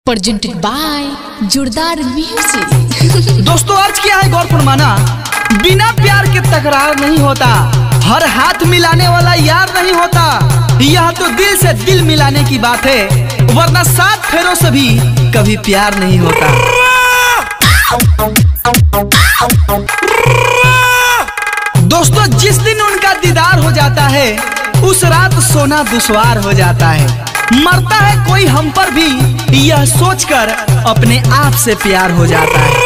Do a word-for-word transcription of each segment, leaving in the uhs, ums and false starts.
Presented by जोरदार music. दोस्तों आज क्या है गौर फरमाना, बिना प्यार के तकरार नहीं होता, हर हाथ मिलाने वाला यार नहीं होता। यह तो दिल से दिल मिलाने की बात है, वरना सात फेरों से भी कभी प्यार नहीं होता। दोस्तों जिस दिन उनका दीदार हो जाता है उस रात सोना दुश्वार हो जाता है। मरता है कोई हम पर भी यह सोचकर अपने आप से प्यार हो जाता है।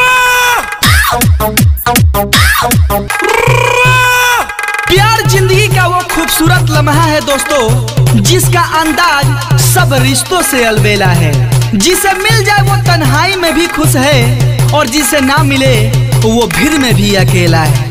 प्यार जिंदगी का वो खूबसूरत लम्हा है दोस्तों, जिसका अंदाज सब रिश्तों से अलबेला है। जिसे मिल जाए वो तन्हाई में भी खुश है, और जिसे ना मिले वो भीड़ में भी अकेला है।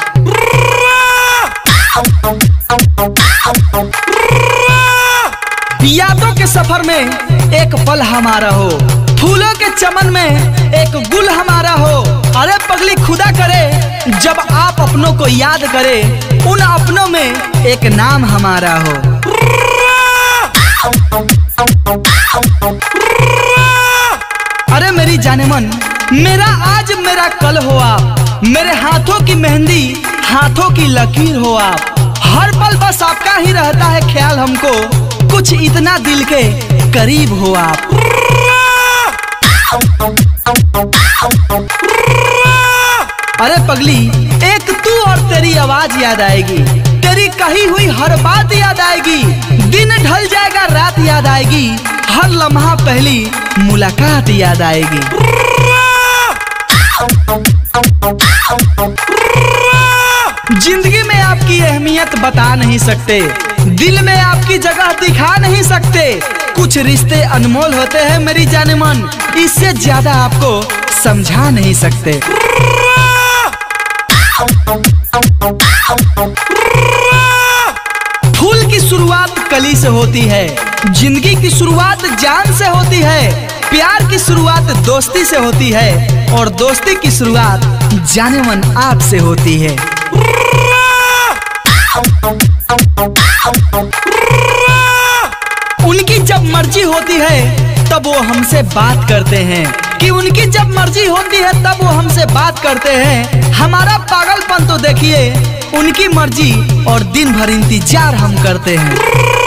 यादों के सफर में एक पल हमारा हो, फूलों के चमन में एक गुल हमारा हो। अरे पगली खुदा करे जब आप अपनों को याद करे, उन अपनों में एक नाम हमारा हो। अरे मेरी जाने मन, मेरा आज मेरा कल हो आप, मेरे हाथों की मेहंदी हाथों की लकीर हो आप। हर पल बस आपका ही रहता है ख्याल हमको, कुछ इतना दिल के करीब हो आप। अरे पगली एक तू और तेरी आवाज याद आएगी, तेरी कही हुई हर बात याद आएगी। दिन ढल जाएगा रात याद आएगी, हर लम्हा पहली मुलाकात याद आएगी। जिंदगी में आपकी अहमियत बता नहीं सकते, दिल में आपकी जगह दिखा नहीं सकते। कुछ रिश्ते अनमोल होते हैं मेरी जाने मन, इससे ज्यादा आपको समझा नहीं सकते। फूल की शुरुआत कली से होती है, जिंदगी की शुरुआत जान से होती है। प्यार की शुरुआत दोस्ती से होती है, और दोस्ती की शुरुआत जाने मन आपसे होती है। उनकी जब मर्जी होती है तब वो हमसे बात करते हैं, कि उनकी जब मर्जी होती है तब वो हमसे बात करते हैं। हमारा पागलपन तो देखिए, उनकी मर्जी और दिन भर इंतजार हम करते हैं।